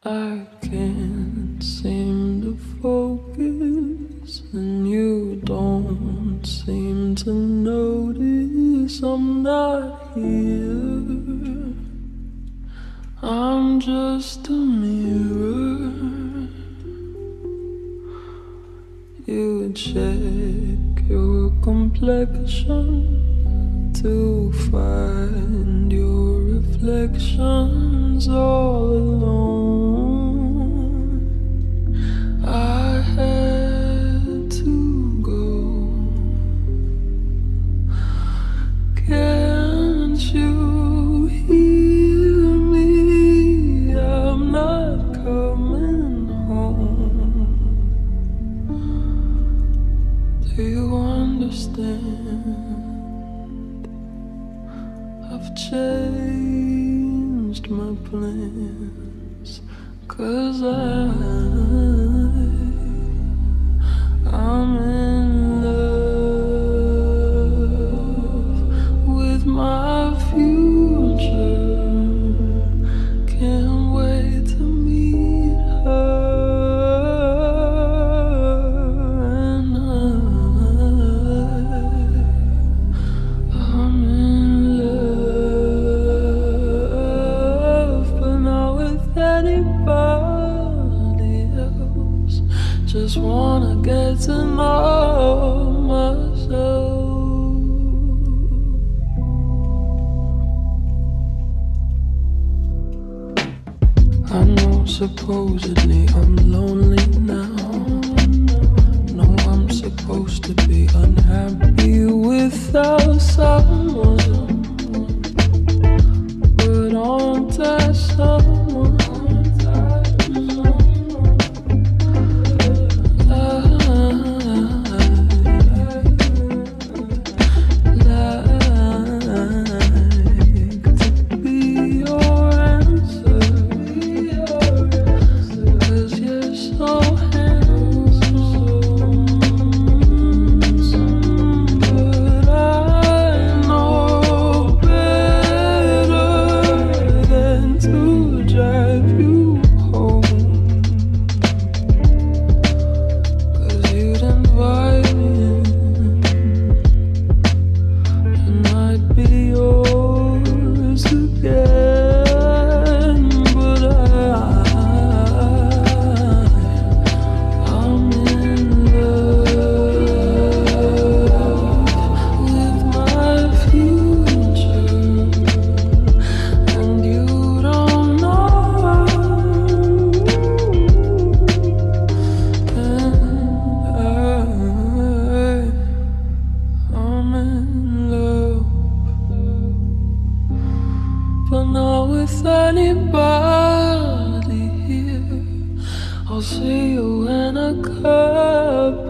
I can't seem to focus, and you don't seem to notice I'm not here. I'm just a mirror. You check your complexion to find your reflections all alone. I had to go. Can't you hear me? I'm not coming home. Do you understand? I've changed my plans, 'cause I'm in love with my future. Can't wait to meet her, and I'm in love, but not with anybody else. Just wanna get to know myself. I know supposedly I'm lonely now. No, I'm supposed to be unhappy without someone, but aren't I someone? Anybody here? I'll see you in a cup